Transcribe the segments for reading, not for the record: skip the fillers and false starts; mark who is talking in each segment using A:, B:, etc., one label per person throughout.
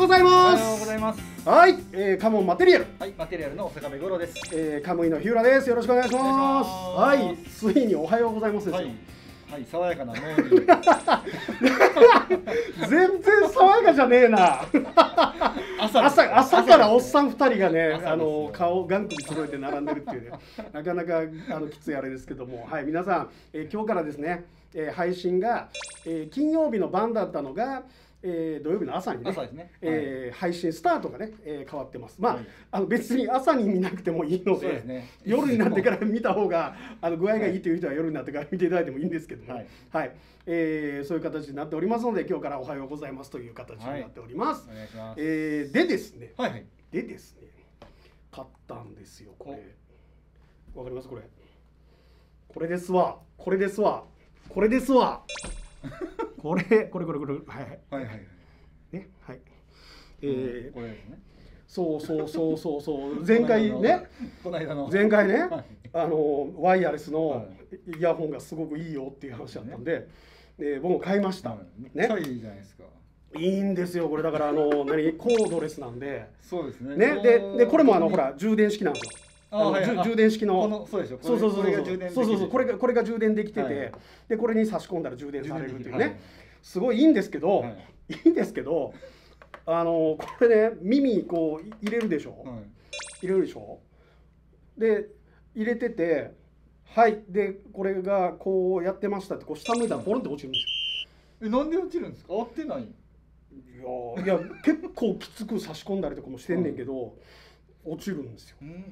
A: ございま
B: おはようございます。
A: す。はい、カモンマテリアル。
B: はい、マテリアルの坂部五郎です。
A: カムイの日浦です。よろしくお願いします。
B: お願いし
A: はい、
B: ます
A: ついにおはようございますですよ。
B: はい、はい、爽やかなモーニング。
A: 全然爽やかじゃねえな。朝からおっさん2人がね、顔ガン首揃えて並んでるっていうね、なかなかきついあれですけども、はい、皆さん、今日からですね、配信が、金曜日の晩だったのが、土曜日の朝にね、配信スタートがね、変わってます。まあ、別に朝に見なくてもいいので、夜になってから見た方が具合がいいという人は夜になってから見ていただいてもいいんですけども、はい、そういう形になっておりますので、今日からおはようございますという形になっております。でですね、買ったんですよ、これ。わかります？これ。これですわ。これですわ。これですわ。これ、はい。ね、はい。
B: これですね。
A: そう。前回ね、ワイヤレスのイヤホンがすごくいいよっていう話だったんで、僕も買いました。
B: ね。いいじゃないですか。
A: いいんですよ、これだからコードレスなんで。
B: そうですね。
A: ね、でこれもほら充電式なんですよ。充電式の、そう、これが充電できてて、でこれに差し込んだら充電されるっていうね、すごいいいんですけど、これね、耳こう入れるでしょ、で入れてて、はい、でこれがこうやってましたって、こう下向いたらポロンって落ちるんですよ。
B: なんで落ちるんですか？合ってない？
A: いや結構きつく差し込んだりとかもしてんねんけど、落ちるんですよ。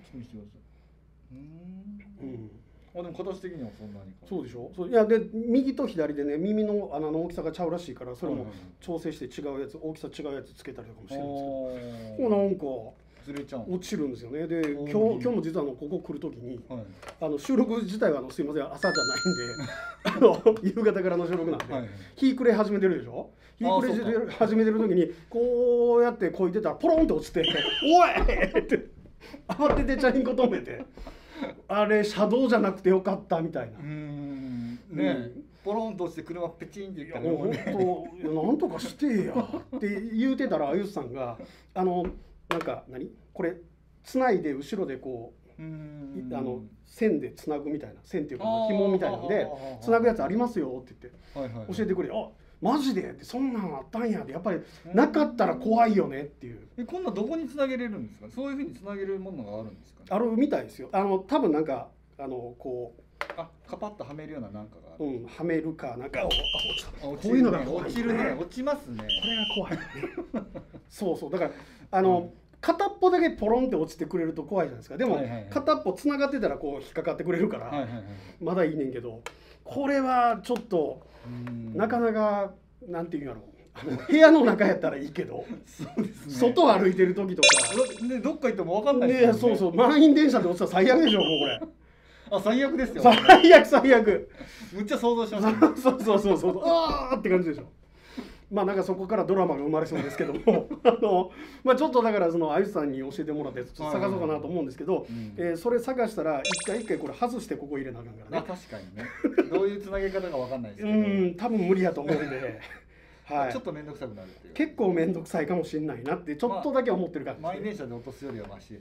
B: でも形的にはそんなに。
A: そうでしょ。いやで右と左でね、耳の穴の大きさがちゃうらしいから、それも調整して違うやつ、大きさ違うやつつけたりとかもしてるんですけど、なんか
B: ずれちゃう、
A: 落ちるんですよね。で今日も実はここ来る時に、収録自体はすいません、朝じゃないんで夕方からの収録なんで、日暮れ始めてるでしょ。日暮れ始めてる時にこうやってこいてたらポロンって落ちて「おい!」って慌ててチャリンコ止めて、あれ車道じゃなくてよかったみたいな。
B: ね、ポロンとして車ペチンっていったら、
A: 本当なんとかしてやって言うてたら、あゆさんがなんかこれつないで後ろでこう線でつなぐみたいな、線っていうか紐みたいなんでつなぐやつありますよって言って教えてくれ。あ、マジでって、そんなんあったんやで、やっぱりなかったら怖いよねっていう。
B: こんなどこにつなげれるんですか？そういうふうにつなげるものがあるんですか？
A: あるみたいですよ。多分なんかこう
B: カパッとはめるようななんかがある。
A: はめるかなんか、こ
B: ういうのが落ちるね。落ちますね。
A: これが怖い。そうだから片っぽだけポロンって落ちてくれると怖いじゃないですか。でも片っぽつながってたらこう引っかかってくれるからまだいいねんけど、これはちょっとなかなかなんていうんやろう、部屋の中やったらいいけど外歩いてる時とか
B: どっか行っても分かんないですよね。
A: そう、満員電車で落ちたら最悪でしょ、もうこれ。
B: 最悪ですよ。
A: 最悪。
B: むっちゃ想像しました。
A: そうあーって感じでしょ。まあなんかそこからドラマが生まれそうですけどもまあちょっとだからあゆさんに教えてもらってちょっと探そうかなと思うんですけど、それ探したら一回これ外してここ入れなあかんからね。
B: 確かにね。どういうつなげ方か分かんないですけど、
A: 多分無理やと思うんで
B: ちょっと面倒くさくなるっていう。
A: 結構面倒くさいかもしれないなってちょっとだけ思ってるから。
B: 満員電車で落とすよりはマシです。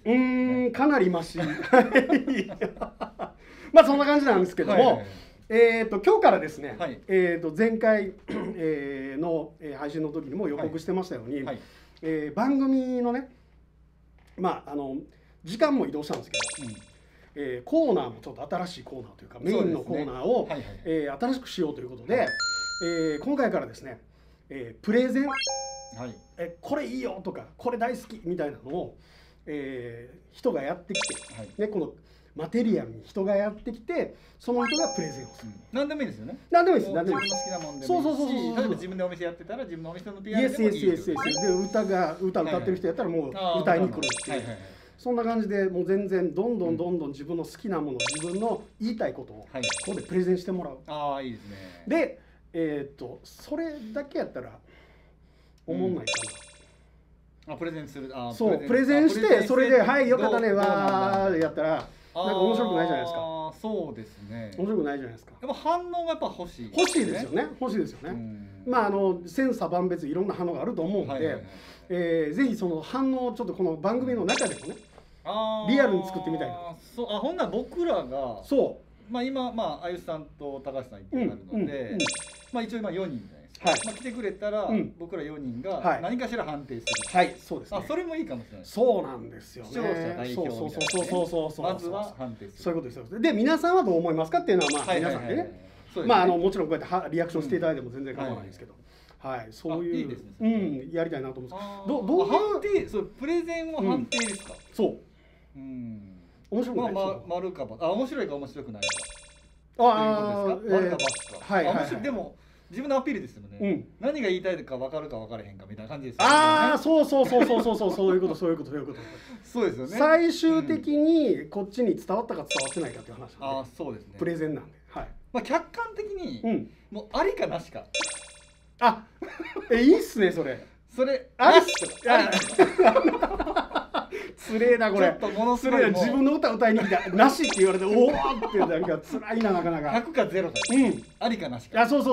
A: かなりマシ。まあそんな感じなんですけども、今日からですね、前回の配信の時にも予告してましたように、番組のね、まあ時間も移動したんですけど、コーナーもちょっと新しいコーナーというかメインのコーナーを新しくしようということで、今回からですね、プレゼン、これいいよとかこれ大好きみたいなのを人がやってきて、このマテリアルに人がやってきて、その人がプレゼンをする。
B: 何でもいいですよね。
A: 何でもいいです。
B: 自分の好きなもんでもいいし、例えば自分でお店やってたら自分のお店の PR でもいいですよね。
A: で歌ってる人やったらもう歌いに来るっていう、そんな感じでもう全然どんどん自分の好きなもの、自分の言いたいことをここでプレゼンしてもらう。
B: ああ、いいです
A: ね。でそれだけやったら思んないかな。
B: プレゼンする。
A: そう、プレゼンしてそれで「はいよかったねわー」やったらなんか面白くないじゃないですか。
B: ああ、そうですね。
A: 面白くないじゃないですか。
B: やっぱ反応がやっぱ欲しい、
A: 欲しいですよね。欲しいですよね。まあ千差万別いろんな反応があると思うので、ぜひその反応をちょっとこの番組の中でもね、リアルに作ってみたいな。
B: そう、ほんなら僕らが、
A: そう、
B: まあ今あゆさんと高橋さん行ってなるので、まあ一応今4人じゃないですか。まあ来てくれたら僕ら4人が何かしら判定する。
A: はい、そうですね。
B: それもいいかもしれない。
A: そうなんですよね。
B: 視聴者代表みたいな。まずは判定する。
A: そういうことです。で皆さんはどう思いますかっていうのはまあ皆さんでね、まあもちろんこうやってリアクションしていただいても全然構わないんですけど。はい、そういうやりたいなと思うんです。どう
B: 判定、そうプレゼンは判定ですか。
A: そう。面白くない。
B: 丸かば、面白いか面白くないか。
A: ああ、
B: 丸かばか。はいはい。でも自分のアピールですよね。何が言いたいか分かるか分からへんかみたいな感じです。
A: ああ、そうそういうこと。そう
B: ですよね。
A: 最終的にこっちに伝わったか伝わってないかっていう話。
B: ああ、そうですね。
A: プレゼンなんで。はい。
B: まあ客観的にもうありかなしか。
A: あ、いいっすねそれ。
B: あり
A: つれえなこれ。つれえな、自分の歌歌いに来たなしって言われておおってなんか辛いななかなか。
B: 100か0か。ありかなしか。
A: あ、そう。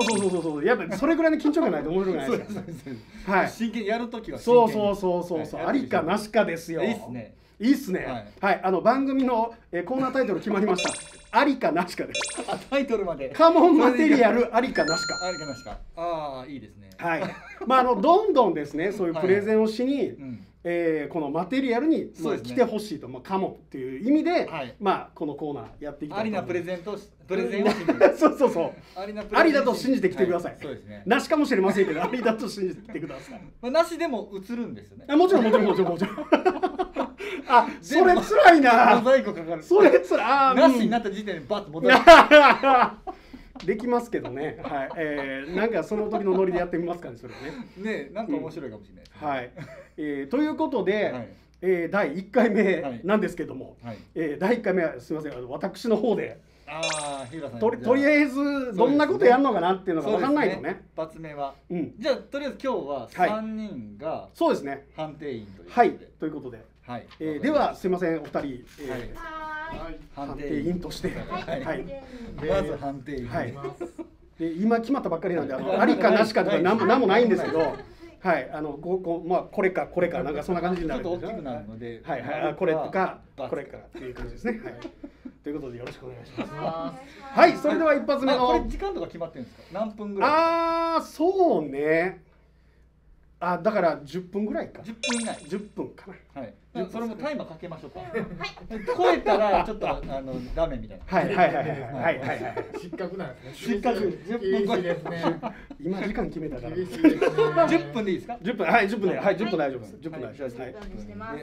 A: やっぱそれぐらいの緊張感ないと面白くないですか。はい。
B: 真剣やるときは
A: そう。ありかなしかですよ。いいっすね。いいっすね。はい。番組のコーナータイトル決まりました。ありかなしかです。
B: タイトルまで。
A: カモンマテリアルありかなしか。
B: ありかなしか。ああ、いいですね。
A: はい。まあどんどんですね、そういうプレゼンをしに。このマテリアルに来てほしいと、カモンっていう意味で、まあこのコーナーやっていきたい。
B: ありなプレゼンを
A: そう。ありだと信じてきてください。
B: そうですね。
A: なしかもしれませんけど、ありだと信じてきてください。
B: なしでも映るんですよね。
A: もちろん。あ、それ辛いな。
B: モザイクかかる。
A: それ辛い。
B: なしになった時点でバッと戻る。
A: できますけどね。はい。なんかその時のノリでやってみますかね、それね。
B: ね、なんか面白いかもしれない。
A: はい。ということで、第1回目なんですけども、第1回目はすみません、私の方で、とりあえずどんなことやるのかなっていうのが分かんないとね。
B: 一発目は。じゃあとりあえず今日は3人が
A: そうですね。
B: 判定員ということで。
A: はい。ということで、ではすみません、お二人判定員として、
B: まず判定員。
A: 今決まったばっかりなんで、ありかなしかとかなんもないんですけど、はい、まあこれかなんかそんな感じになるんですよ。
B: ちょっと大きくなるので、
A: これかっていう感じですね。はい。ということでよろしくお願いします。はい、それでは一発目の。
B: これ時間とか決まってるんですか？何分ぐらい？
A: ああ、そうね。だから10分ぐらいか。
B: 10分以内。
A: 10分かな。
B: はい。それもタイマーかけましょうか。超えたらちょっとダメみたいな。
A: はい。
C: 失格なんですね。
A: 失格。
B: 10分超えですね。
A: 今時間決めたから。
B: 10分でいいですか
A: ？10分、はい、10分で、はい、10分大丈夫です。10分大丈夫です。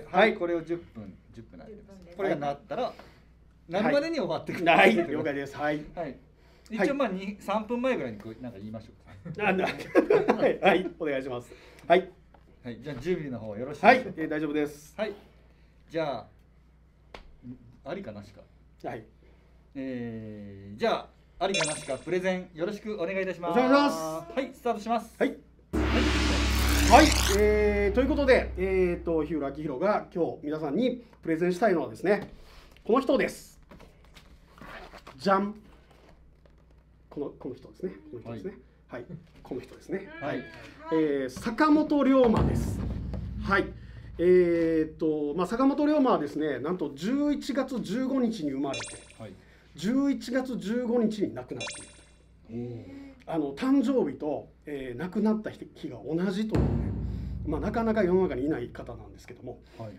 B: はい、これを10分なってます。これがなったらなるまでに終わってくる。
A: はい、了解です。はい。
B: 一応まあ3分前ぐらいになんか言いましょうか。
A: はい、お願いします。はい。
B: はい、じゃあ準備の方よろしいですか？
A: はい、大丈夫です。
B: はい。じゃあありかなしか。
A: はい。
B: じゃあありかなしかプレゼンよろしくお願いいたします。
A: お願いします。
B: はい、スタートします。
A: はい。はい、ということで、日浦明宏が今日皆さんにプレゼンしたいのはですね、この人です。じゃん。この人ですね。この人ですね。はい、この人ですね。はい。坂本龍馬です。はい。坂本龍馬はですね、なんと11月15日に生まれて、11月15日に亡くなっている。誕生日と、亡くなった日が同じというね、なかなか世の中にいない方なんですけども、満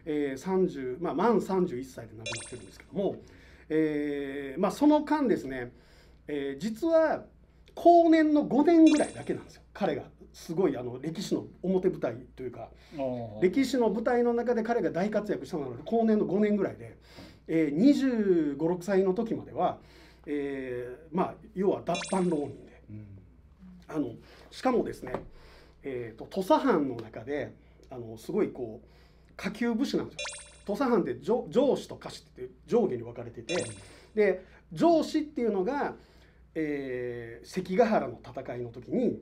A: 31歳で亡くなってるんですけども、その間ですね、実は後年の5年ぐらいだけなんですよ。彼がすごい歴史の表舞台というか、歴史の舞台の中で彼が大活躍したのは後年の5年ぐらいで、25、6歳の時までは、要は脱藩浪人で、しかもですね、土佐藩の中ですごいこう下級武士なんですよ。土佐藩って上司と下士って上下に分かれてて、で上司っていうのが、関ヶ原の戦いの時に、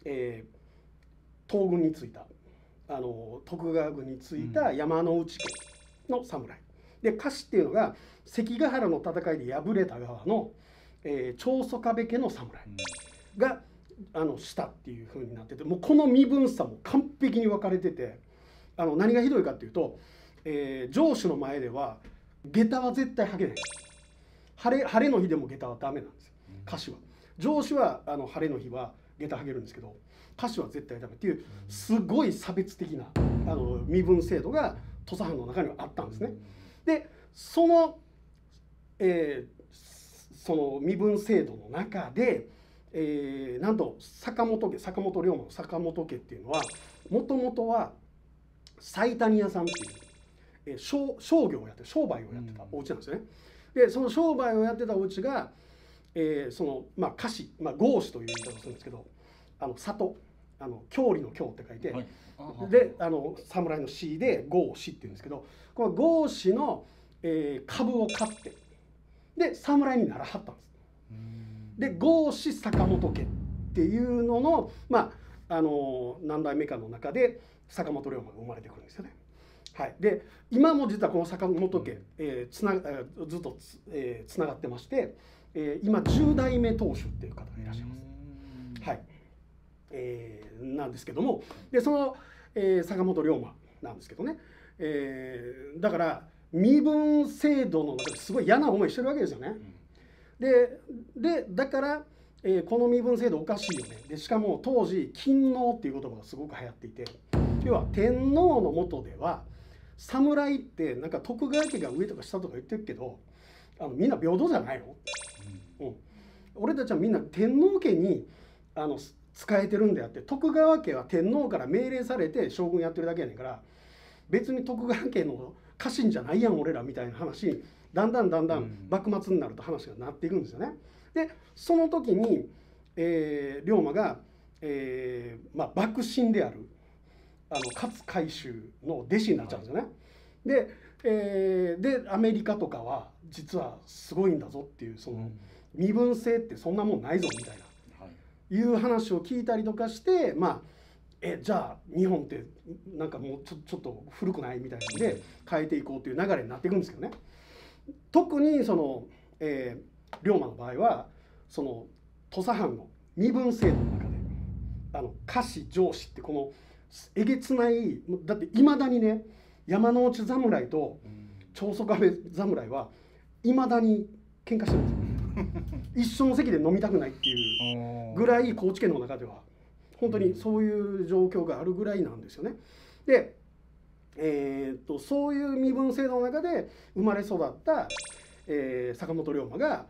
A: 東軍についた徳川軍についた山内家の侍で家臣っていうのが関ヶ原の戦いで敗れた側の、長宗我部家の侍がしたっていう風になってて、もうこの身分差も完璧に分かれてて、何がひどいかっていうと、上司の前では下駄は絶対履けない。晴れの日でも下駄はダメなんですよ、家臣は。上司は晴れの日は下駄履けるんですけど、家臣は絶対ダメっていうすごい差別的な身分制度が土佐藩の中にはあったんですね。でその身分制度の中で、なんと坂本龍馬の坂本家っていうのはもともとは斎谷屋さんっていう、商売をやってたお家なんですよね。でその商売をやってたお家が、家臣、郷士という言い方をするんですけど、里、郷里の郷って書いて、はい、で侍の士で郷士っていうんですけど、この郷士の、株を買ってで侍にならはったんです。で郷士坂本家っていうのの、何代目かの中で坂本龍馬が生まれてくるんですよね。はい、で今も実はこの坂本家、ずっとつながってまして、今10代目当主っていう方がいらっしゃいます。はい、なんですけども、でその、坂本龍馬なんですけどね、だから身分制度の中ですごい嫌な思いしてるわけですよね。でだから、この身分制度おかしいよね。でしかも当時勤王っていう言葉がすごく流行っていて、要は天皇の下では侍ってなんか徳川家が上とか下とか言ってるけど、みんな平等じゃないの、俺たちはみんな天皇家に仕えてるんであって、徳川家は天皇から命令されて将軍やってるだけやねんから、別に徳川家の家臣じゃないやん俺らみたいな話にだんだん幕末になると話がなっていくんですよね。でその時に、龍馬が、幕臣である勝海舟の弟子になっちゃうんですよね。でアメリカとかは実はすごいんだぞっていう、その身分制ってそんなもんないぞみたいな、いう話を聞いたりとかして、じゃあ日本ってなんかもうちょっと古くないみたいなので変えていこうという流れになっていくんですけどね。特にその、龍馬の場合はその土佐藩の身分制度の中で家臣上司ってこのえげつない、だっていまだにね、山之内侍と長宗我部侍はいまだに喧嘩してるんですよ一緒の席で飲みたくないっていうぐらい高知県の中では本当にそういう状況があるぐらいなんですよね。で、そういう身分制度の中で生まれ育った、坂本龍馬が、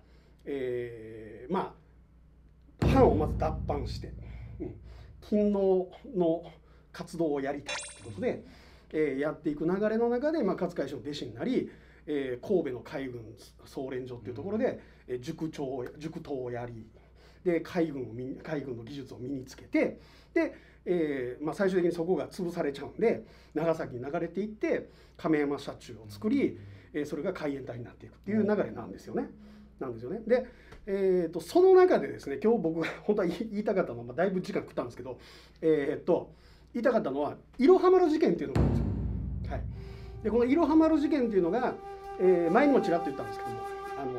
A: 藩をまず脱藩して、勤王の活動をやりたいということで、やっていく流れの中で、勝海舟の弟子になり、神戸の海軍総連所っていうところで、塾頭をやり、で海軍の技術を身につけて、で、最終的にそこが潰されちゃうんで長崎に流れていって亀山社中を作り、それが海援隊になっていくっていう流れなんですよね。で、その中でですね、今日僕が本当は言いたかったのは、だいぶ時間食ったんですけど、言いたかったのは、いろは丸事件っていうのがあるんですよ。はい、でこのいろは丸事件っていうのが、前にもちらっと言ったんですけども、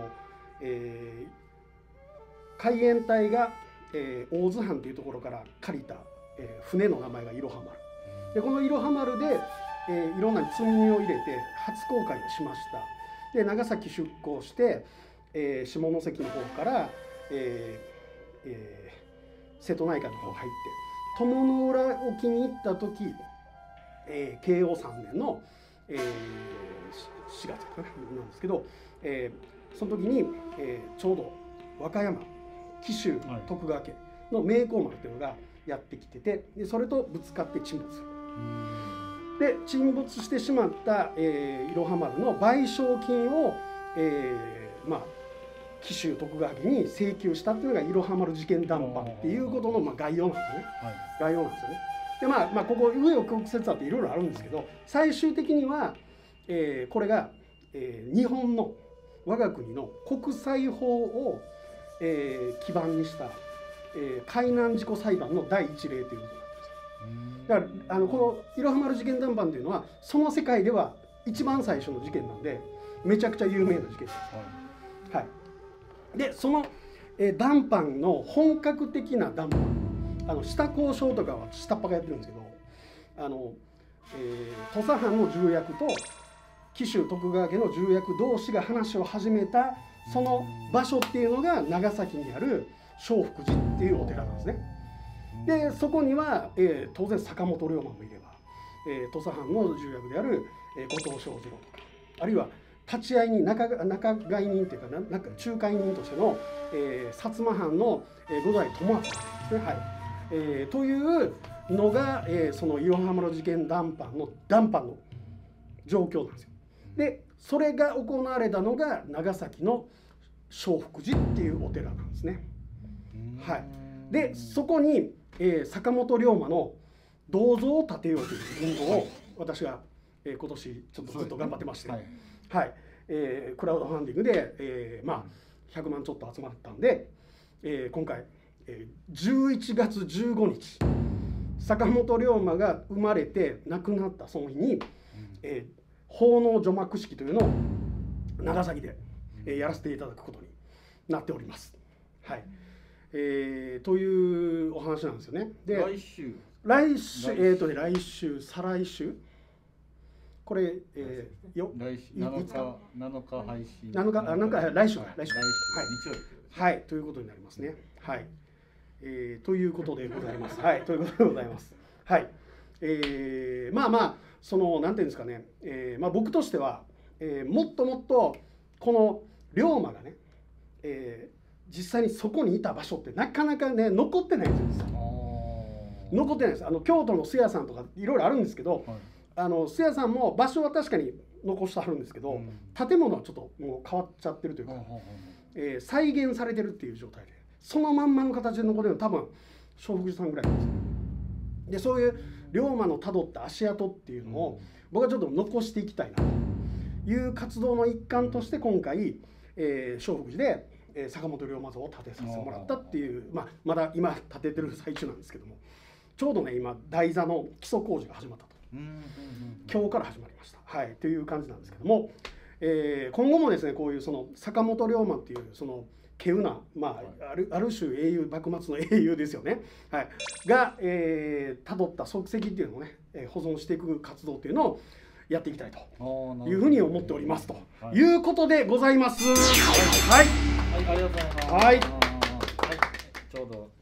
A: 海援隊が、大津藩というところから借りた、船の名前がいろは丸で、このいろは丸で、いろんな積み荷を入れて初航海をしました。で長崎出港して、下関の方から、瀬戸内海の方入って鞆の浦沖に行った時、慶応3年の、4月かななんですけど、その時に、ちょうど和歌山紀州徳川家の明光丸というのがやってきてて、でそれとぶつかって沈没する。で沈没してしまった、いろは丸の賠償金を、紀州徳川家に請求したっていうのがいろは丸事件談判っていうことの、概要なんですよね。概要なんですよね。でここ上を曲折あっていろいろあるんですけど、最終的には、これが、日本の我が国の国際法を、基盤にした、海難事故裁判の第一例ということになってます。だからこのいろは丸事件談判というのはその世界では一番最初の事件なんでめちゃくちゃ有名な事件です。はい、でその、談判の本格的な談判下交渉とかは下っ端がやってるんですけど土佐藩の重役と紀州徳川家の重役同士が話を始めたその場所っていうのが長崎にある正福寺っていうお寺なんですね。でそこには、当然坂本龍馬もいれば、土佐藩の重役である、後藤象二郎とかあるいは立ち会い人仲買人というか仲介人としての、薩摩藩の五代友厚ですね。はいというのが、その岩浜の事件談判の状況なんですよ。でそれが行われたのが長崎の正福寺っていうお寺なんですね。はい、でそこに、坂本龍馬の銅像を建てようという運動を私が、今年ちょっとずっと頑張ってまして、はいクラウドファンディングで、まあ、100万ちょっと集まったんで、今回、11月15日坂本龍馬が生まれて亡くなったその日に、奉納除幕式というのを長崎で、やらせていただくことになっております。はいというお話なんですよね。で来週来週再来週これ、
B: 来週7日配信
A: 来週はい、はい、ということになりますね。はい、ということでございます。はい、ということでございます。はい、まあまあそのなんていうんですかね、まあ僕としては、もっともっとこの龍馬がね、実際にそこにいた場所ってなかなかね残ってないんですよ。残ってないです。京都の須谷さんとかいろいろあるんですけど、須谷さんも場所は確かに残してはるんですけど、建物はちょっともう変わっちゃってるというか、再現されてるっていう状態でそのまんまの形で残れるの多分正福寺さんぐらいなんですよ。でそういう龍馬のたどった足跡っていうのを僕はちょっと残していきたいなという活動の一環として今回、正福寺で坂本龍馬像を建てさせてもらったっていう、まだ今建ててる最中なんですけども、ちょうどね今台座の基礎工事が始まったと、今日から始まりました。はいという感じなんですけども、今後もですねこういうその坂本龍馬っていうその稀有な、ある種英雄幕末の英雄ですよね、はい、がたどった足跡っていうのをね、保存していく活動っていうのをやっていきたいというふうに思っておりますということでございます。はい、
B: ありがとうございます。
A: はい、
B: ちょうど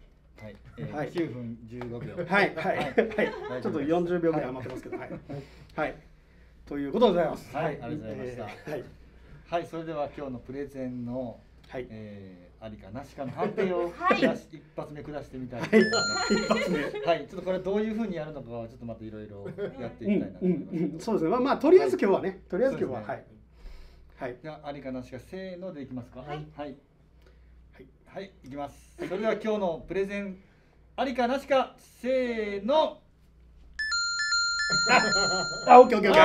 B: 9分15秒。
A: はい、ちょっと40秒ぐらい余ってますけど、はい、ということでございます。
B: はい、ありがとうございました。はい、それでは今日のプレゼンのありかなしかの判定を一発目下してみたいと思います。一発目。はい、ちょっとこれどういうふうにやるのかはちょっとまたいろいろやっていきたいなと思います。
A: そうですね。まあとりあえず今日はね、とりあえず今日ははい。
B: はい。じゃあありかなしかせーのでいきますか。はい。はい。はい、いきます。それでは今日のプレゼンありかなしかせーの。
A: あ、オッケーオッケーオッケー。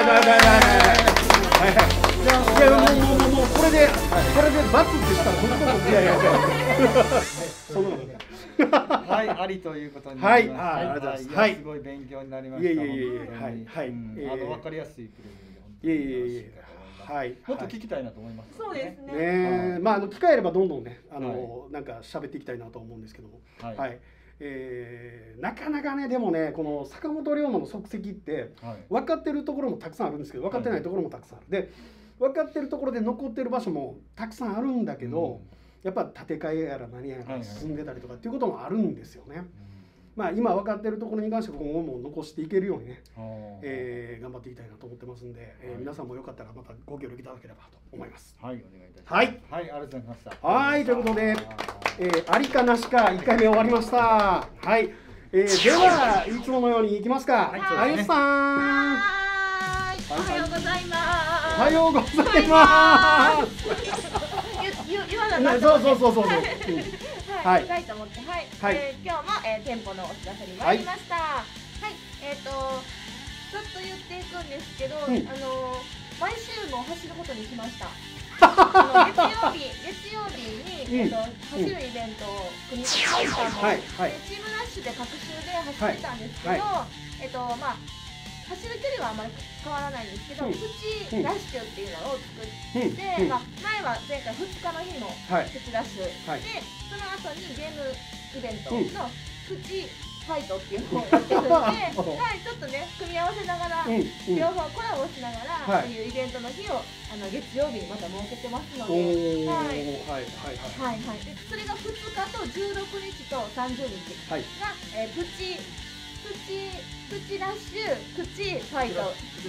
A: じゃあいやもうこれでバツってしたら僕もいやその
B: はい、ありということになりました。
A: はい、ありがとうございます。はい、
B: すごい勉強になりました。はい、分かりやすいプレゼンで本当にはい、もっと聞きたいなと思います。
C: そうですね。
A: まあ機会あればどんどんねなんか喋っていきたいなと思うんですけども、はい。なかなかねでもねこの坂本龍馬の足跡って分かってるところもたくさんあるんですけど分かってないところもたくさんある。で分かってるところで残ってる場所もたくさんあるんだけど、やっぱ建て替えやら何やら進んでたりとかっていうこともあるんですよね。まあ今分かってるところに関して今後も残していけるようにね、頑張っていきたいなと思ってますんで、皆さんもよかったらまたご協力いただければと思います。
B: はい、お願いいたします。
A: はい、
B: はい、ありがとうございました。
A: はい、ということで、ありかなしか1回目終わりました。はい、ではいつものようにいきますか。あゆさん。
C: おはようございます。
A: おはようございます。
C: 言わなかった。
A: そう。
C: はい。したいと思って、はい。今日も店舗のお知らせに参りました。はい。ずっと言っていくんですけど、毎週も走ることにしました。月曜日に走るイベントを組み立てましたので、チームラッシュで各週で走ってたんですけど、 走る距離はあまり変わらないんですけど、プチラッシュっていうのを作って、前は前回2日の日のプチラッシュで、その後にゲームイベントのプチファイトっていうのをやってるので、ちょっとね組み合わせながら、両方コラボしながらっていうイベントの日を月曜日にまた設けてますので、それが2日と16日と30日がプチラッシュプチファイト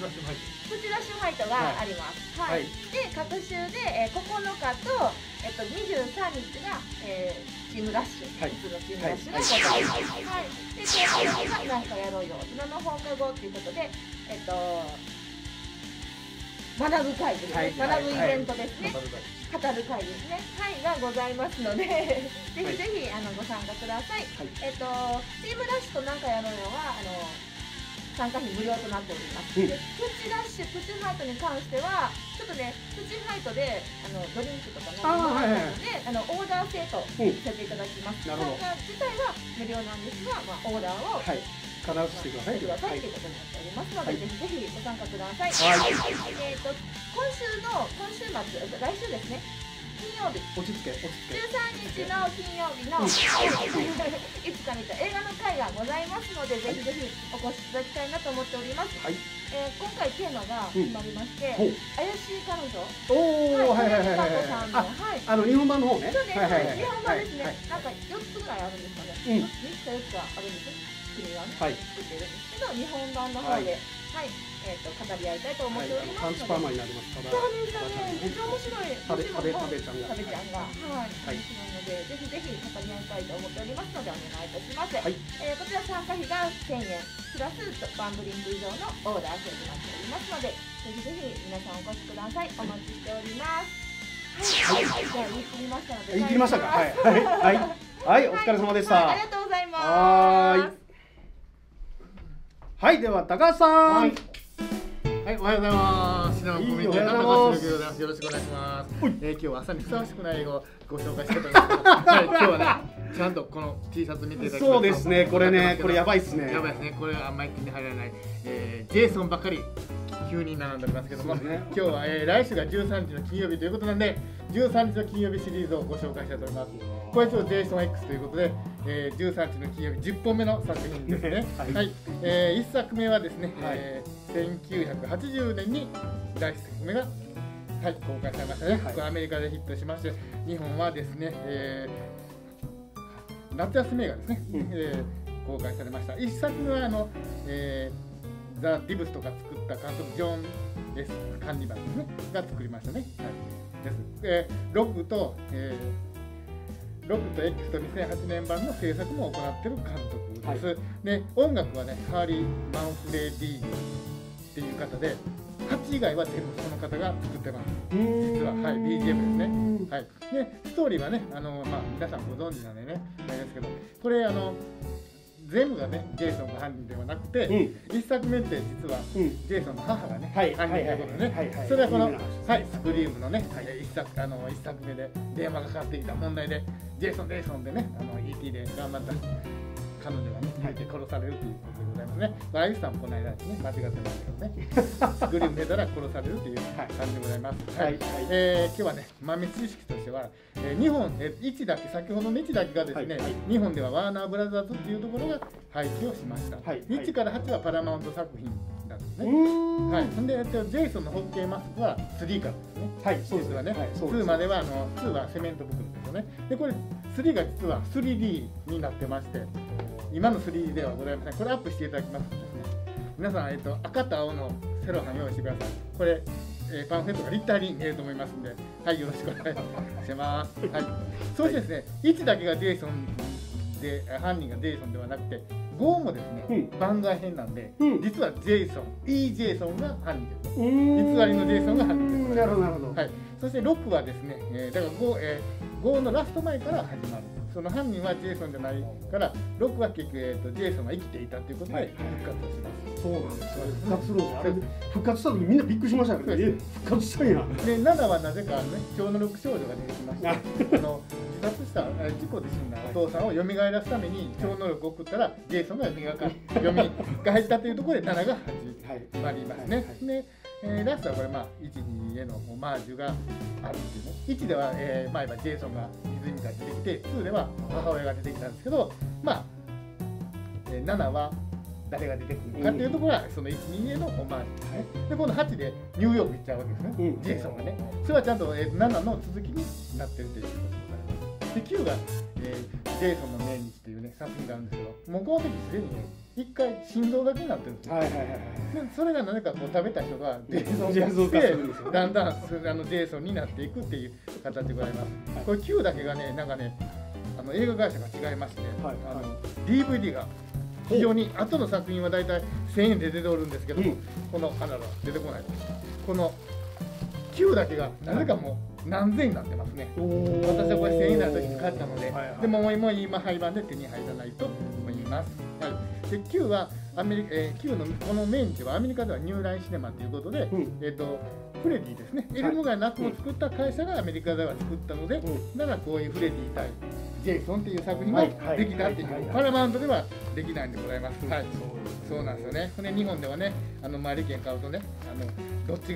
C: があります。で各週で9日と23日がチームラッシュ、チームラッシュがございます。で10日がなんかやろうよ大人の放課後っていうことで学ぶ会ですね、学ぶイベントですね、語る会ですね、がございますのでぜひぜひご参加ください。チームラッシュとなんかやろうよは参加費無料となっております。でプチラッシュ、プチファイトに関してはちょっとねプチファイトでドリンクとか飲んでもらったのでオーダー制とさせていただきます。参加自体は無料なんですが、オーダーを
A: 必ずしてください
C: ということになっておりますので、ぜひぜひご参加ください。今週末、来週ですね、金曜日、
A: 落ち着け
C: 13日の金曜日のいつか見た映画の会がございますので、ぜひぜひお越しいただきたいなと思っております。今回テーマが決まりまして、怪しい彼女。
A: 日本版の方ね。
C: そうです、日本版ですね。なんか4つぐらいあるんですかね。3つか4つかあるんです。国がね、作ってるんですけど、日本版の方で、語り合いたいと思っておりますので。
A: パンチパーマになりますから。
C: そうですね。めっちゃ面白い。
A: 食べちゃんが。
C: 面白いので、ぜひぜひ語り合いたいと思っておりますので、お願いいたします。こちら参加費が1000円プラスワンドリンク以上のオーダー制になっておりますので、ぜひぜひ皆さんお越しください。お待ちしております。じゃあ言い切りましたので。
A: 言い切りましたか。はい、お疲れ様でした。
C: ありがとうございます。
A: はい、では高橋さん。
D: はい、おはようございます。シナモンコミュニティの高橋でございます。よろしくお願いします。今日は朝にふさわしくない英語をご紹介してたんですけど、今日はね、ちゃんとこの T シャツ見ていただきました。
A: そうですね、これやばいっすね。
D: やばいですね、これはあんまり手に入らない、ジェイソンばかり9人並んでおりますけども、今日は、来週が13日の金曜日ということなんで、13日の金曜日シリーズをご紹介したいと思います。これちょっとジェイソン X ということで、13日の金曜日10本目の作品ですね。1作目はですね、1980年に第1作目が、公開されましたね。アメリカでヒットしまして、日本はですね、夏休み映画ですね、公開されました。1作目はザ・ディブスとか作った監督ジョン・エス・カンニバルですねが作りましたね。ロックと X と2008年版の制作も行っている監督です。で音楽はねカーリー・マンフレディっていう方で、8以外は全部その方が作ってます。実はBGM ですね。でストーリーはね皆さんご存知なんでねあれですけど、これ全部がねジェイソンが犯人ではなくて、1作目って実はジェイソンの母がね犯人ということでね、それはこのスクリームのね1作目で電話がかかってきた問題でジェイソンでねET で頑張った彼女がね殺されるということでございますね。アイスさんもこの間ですね間違ってますけどねスクリーム出たら殺されるという感じでございます。今日はね豆知識としては日本1だけ、先ほどの1だけがですね、日本ではワーナーブラザーズっていうところが廃棄をしました。1から8はパラマウント作品なんですね。そんでジェイソンのホッケーマスクは3からですね。実はね2までは2はセメント袋ですよね。でこれ3が実は 3D になってまして、今の 3D ではございません。これアップしていただきますとですね、皆さん赤と青のセロハン用意してください。これパンフレットが立体に見えると思いますので、よろしくお願いします。そしてですね、1だけがジェイソンで、犯人がジェイソンではなくて、5もですね、番外編なんで、実はジェイソン、ジェイソンが犯人です。偽りのジェイソンが犯人です。
A: なるほど。
D: そして6はですね、だから5 5のラスト前から始まる。その犯人はジェイソンじゃないから6は結局、ジェイソンが生きていたということで復活をします。
A: そうなんですよ。復活するんですよ。あれ復活した時みんなびっくりしましたけど、復活したんや。
D: で7はなぜか超能力少女が出てきまして、自殺した事故で死んだお父さんを蘇らすために超能力を送ったらジェイソンが蘇ったというところで7が始まりますね。でラストはこれ1、2へのオマージュがあるっていうね。1では、前はジェイソンが泉から出てきて、2では母親が出てきたんですけど、7は誰が出てくるかっていうところはその1、2へのオマージュですね。でこの8でニューヨーク行っちゃうわけですね、ジェイソンがね。それはちゃんと、7の続きになってるということでございます。で9が、ジェイソンの命日というね作品があるんですけど、もうこの時すでにね1回心臓だけになってるんですよ。でそれが何かこう食べた人がジェイソン化してだんだんジェイソンになっていくっていう形でございます。これ9だけがねなんかね映画会社が違いまして、DVD が非常に後の作品はだいたい1000円で出ておるんですけども、この出てこないこの9だけがなぜかもう何千円になってますね。私はこれ1000円になる時に買ったので、でももう今廃盤で手に入らないと思います。で9は9のこの命日はアメリカではニューラインシネマということで、フレディですね、エルム街の悪を作った会社がアメリカでは作ったので、だからこういうフレディ対ジェイソンっていう作品ができたっていう、パラマウントではできないんでございます。そうなんですよね。で日本ではね、マリケン買うとね、どっち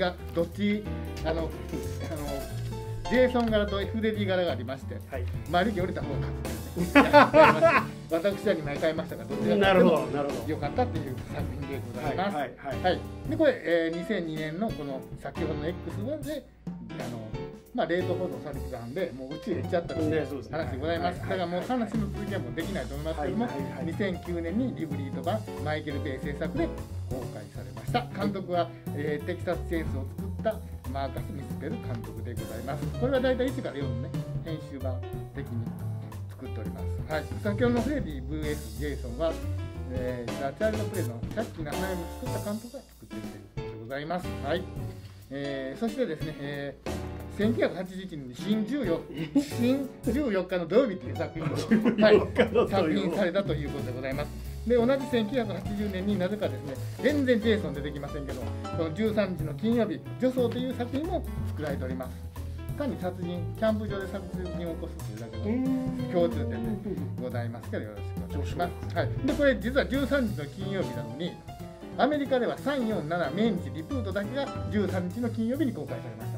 D: ジェイソン柄とフレディ柄がありまして、マリケン降りた方が勝つ。私は2枚買いましたが、どちらかでも良かったっていう作品でございます。でこれ、2002年のこの先ほどの X1 で冷凍保存されてたんで、もう宇宙へ行っちゃったという話でございます。だからもう話の続きはもうできないと思いますけども、2009年にリブリート版マイケル・ベイ制作で公開されました。監督は、テキサス・チェーンスを作ったマーカス・ミスペル監督でございます。これはだいたい1から4のね編集版的に作っております。先ほどのフレディ VS ジェイソンは、ザ・チャイルド・プレイのキャッチーな花嫁を作った監督が作っているということでございます。そしてですね、1981年に新14日の土曜日という作品を作品されたということでございます。で同じ1980年になぜかですね、全然ジェイソン出てきませんけど、この13日の金曜日女装という作品も作られております。単に殺人、キャンプ場で殺人を起こすというだけの共通点でございますから、よろしくお願いします。でこれ実は13日の金曜日なのに、アメリカでは347命日リプートだけが13日の金曜日に公開されました。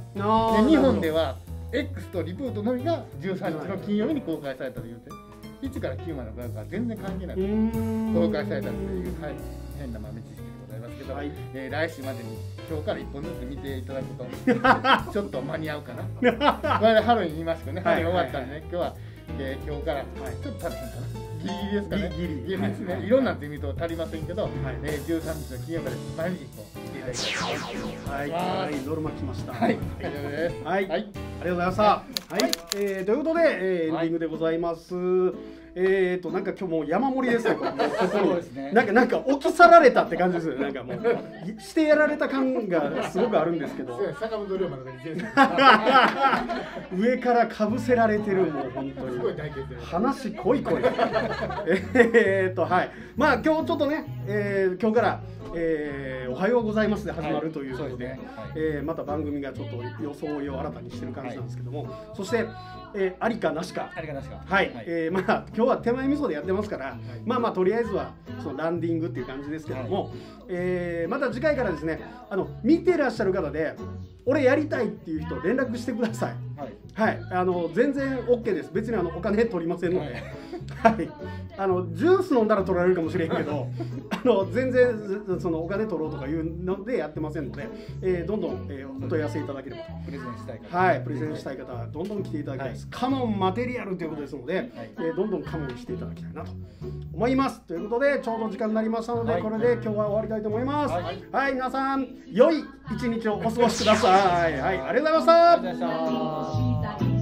D: で日本では X とリプートのみが13日の金曜日に公開されたという点、1から9までの画が全然関係なく公開されたという、変な豆知識でございますけど、来週までに今日から1本ずつ見ていただくとちょっと間に合うかな。これでハロウィン言いますけどね、ハロウィン終わったんでね、今日からちょっと足りへんかな。ギリギリですかね。ギリですね。いろんなって見ると足りませんけど、13日の金曜日で毎日こう見ていただきたいと思います。
A: ノルマ来ました。
D: 大丈夫です。
A: ありがとうございました。ということでエンディングでございます。なんか今日もう山盛りですね。
B: そうですね。
A: なんか置き去られたって感じですよね。なんかもうしてやられた感がすごくあるんですけど。
D: 坂本龍馬の
A: 上からかぶせられてる、もう本当に。話濃い。まあ今日ちょっとね、今日からおはようございますで始まるということで、また番組がちょっと装いを新たにしてる感じなんですけども、そしてありかなしか、まあ今日は手前味噌でやってますから、まあとりあえずはそのランディングっていう感じですけども、また次回からですね、見てらっしゃる方で俺やりたいっていう人連絡してください。全然 OK です。別にお金取りませんので、ジュース飲んだら取られるかもしれんけど、全然そのお金取ろうとかいうのでやってませんので、どんどんお問い合わせいただければと。
B: プレゼンしたい方、
A: プレゼンしたい方はどんどん来ていただきたいです。カモンマテリアルということですので、どんどんカモンしていただきたいなと思います。ということでちょうど時間になりましたので、これで今日は終わりたいと思います。皆さん良い一日をお過ごしください。ありがとうございました。